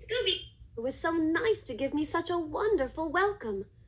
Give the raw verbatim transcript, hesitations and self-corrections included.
Scooby, it was so nice to give me such a wonderful welcome.